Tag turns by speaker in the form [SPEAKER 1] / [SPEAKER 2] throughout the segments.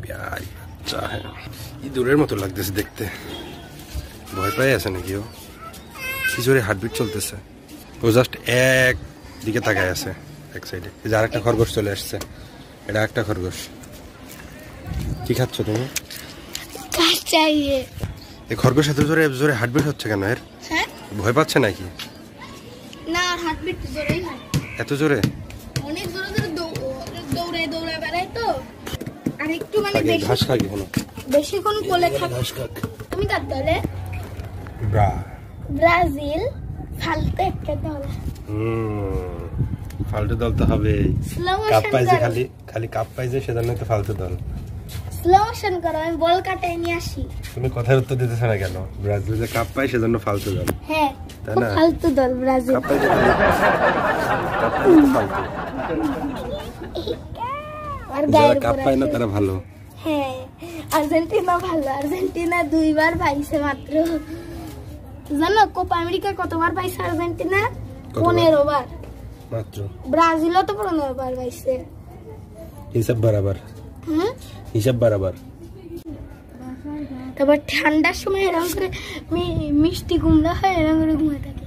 [SPEAKER 1] प्यारी बच्चा है ইঁদুরের মতো লাগতেছে দেখতে ভয় পায় আছে নাকি ও কি জোরে হার্টবিট চলতেছে ও জাস্ট এক দিকে তাকায় আছে এক সাইডে এই যে আরেকটা খরগোশ চলে আসছে এটা একটা খরগোশ কি খাচ্ছ তুমি
[SPEAKER 2] ঘাস চাইয়ে
[SPEAKER 1] এই খরগোশ এত জোরে জোরে হার্টবিট হচ্ছে কেন এর
[SPEAKER 2] হ্যাঁ
[SPEAKER 1] ভয় পাচ্ছে নাকি
[SPEAKER 2] না হার্টবিট জোরেই হয়
[SPEAKER 1] এত জোরে
[SPEAKER 2] অনেক জোরে জোরে দৌড়ে দৌড়ে বেড়ায় তো আর একটু মানে
[SPEAKER 1] বেশি ঘাস খায় কেন
[SPEAKER 2] বেশিক্ষণ কোলে থাকে
[SPEAKER 1] ঘাস খাক
[SPEAKER 2] তুমি কার দলে ব্রাজিল ফালতু একটা দল
[SPEAKER 1] ফালতু দল তো হবে কাপ পাইছে খালি খালি কাপ পাইছে সেজন্য তো ফালতু দল
[SPEAKER 2] স্লো মোশন করো আমি বল কাটাই নিয়ে আসি
[SPEAKER 1] তুমি কথার উত্তর দিতেছ না কেন ব্রাজিল যে কাপ পায় সেজন্য ফালতু দল
[SPEAKER 2] হ্যাঁ খুব ফালতু দল ব্রাজিল
[SPEAKER 1] কাপ পাইছে কাপ পাইছে ফালতু
[SPEAKER 2] আর গায়ের
[SPEAKER 1] কাপ পায় না তারা ভালো
[SPEAKER 2] হ্যাঁ আর্জেন্টিনা ভালো আর্জেন্টিনা দুইবার পাইছে মাত্র জানো কোপা আমেরিকা কতবার পাইছে আর্জেন্টিনা 15 বার
[SPEAKER 1] মাত্র
[SPEAKER 2] ব্রাজিলও তো 15 বার পাইছে
[SPEAKER 1] হিসাব বরাবর হিসাব বরাবর
[SPEAKER 2] তারপর ঠান্ডার সময় এরকম করে মিষ্টি কুমড়া হয় এরকম করে ঘুমায় থাকে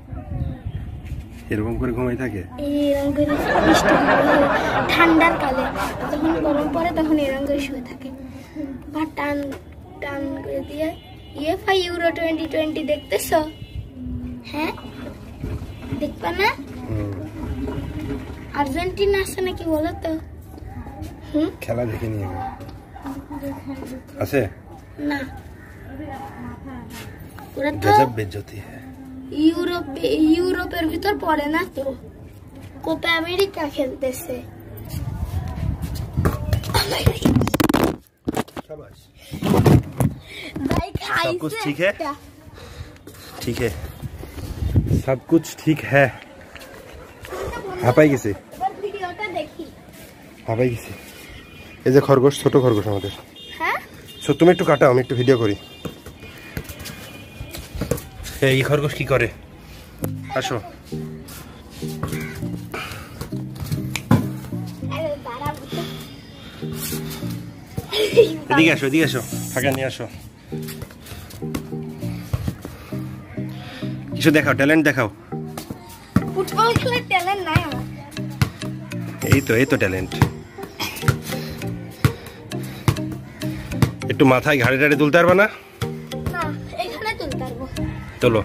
[SPEAKER 1] এরকম করে ঘুমাই থাকে
[SPEAKER 2] এরকম করে মিষ্টি কুমড়া ঠান্ডার কালে যখন গরম পড়ে তখন এরকম করে শুয়ে থাকে বা টান টান করে দিয়ে ইউএফএ ইউরো 2020 দেখতেছো হ্যাঁ দেখবা না আর্জেন্টিনা আছে নাকি বলো তো
[SPEAKER 1] খেলা দেখে নিয়ে আছে
[SPEAKER 2] না ওরা তো
[SPEAKER 1] গজব বেজ্জতি है
[SPEAKER 2] ইউরোপের ভিতর পড়ে না তো কোপা আমেরিকা খেলতেছে
[SPEAKER 1] शाबाश
[SPEAKER 2] भाई
[SPEAKER 1] सब कुछ ठीक है ठीक है सब कुछ ठीक है হাঁপাই গেছে
[SPEAKER 2] ভিডিওটা দেখি
[SPEAKER 1] হাঁপাই গেছে এই যে খরগোশ ছোট খরগোশ আমাদের
[SPEAKER 2] হ্যাঁ
[SPEAKER 1] সো তুমি একটু কাটাও আমি একটু ভিডিও করি এই খরগোশ কি করে আসো এদিকে আসো ফাঁকা নিয়ে আসো কিছু দেখাও ট্যালেন্ট দেখাও
[SPEAKER 2] ফুটবল খেলার ট্যালেন্ট নাই আমার
[SPEAKER 1] এই তো ট্যালেন্ট একটু মাথায় ঘাড়ে টাড়ে তুলতে পারবা না
[SPEAKER 2] না এখানে তুলতে পারবো
[SPEAKER 1] তোলো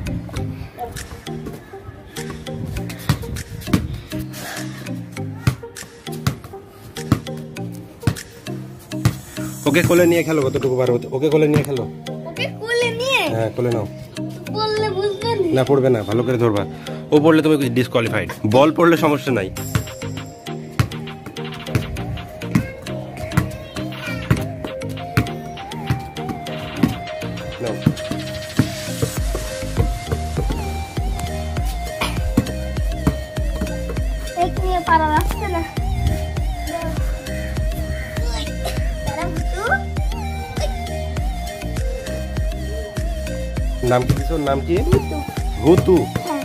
[SPEAKER 1] ওকে কোলে নিয়ে খেলো কতটুকু পারো ওকে কোলে নিয়ে খেলো
[SPEAKER 2] ওকে কোলে নিয়ে
[SPEAKER 1] হ্যাঁ কোলে নাও
[SPEAKER 2] বললে বুঝবে
[SPEAKER 1] না পড়বে না ভালো করে ধরবা ও পড়লে তুমি ডিসকোয়ালিফাইড বল পড়লে সমস্যা নাই নাও
[SPEAKER 2] এক নিয়ে পারা যাচ্ছে না
[SPEAKER 1] নাম কি দিছো নাম কি ভুতু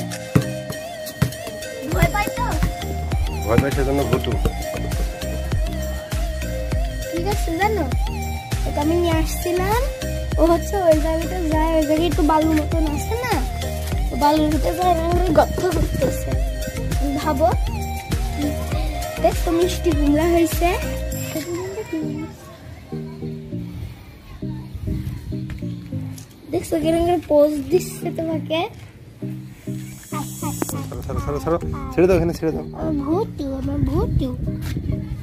[SPEAKER 2] ভয় পাই তো
[SPEAKER 1] ভয় পাই সেজন্য ভুতু
[SPEAKER 2] ঠিক আছে জানো ওকে আমি নিয়ে আসছিলাম ও হচ্ছে ওই জায়গাটা যায় ওই জায়গায় একটু বালুর মতন আছে না ও বালুর ভিতরে যায় গর্ত করতেছে ভাবো দেখ তো মিষ্টি কুমড়া হয়েছে দেখছো কিরকম করে পোজ দিচ্ছে তোমাকে
[SPEAKER 1] ছেড়ে দাও এখানে ছেড়ে দাও
[SPEAKER 2] আমার ভূত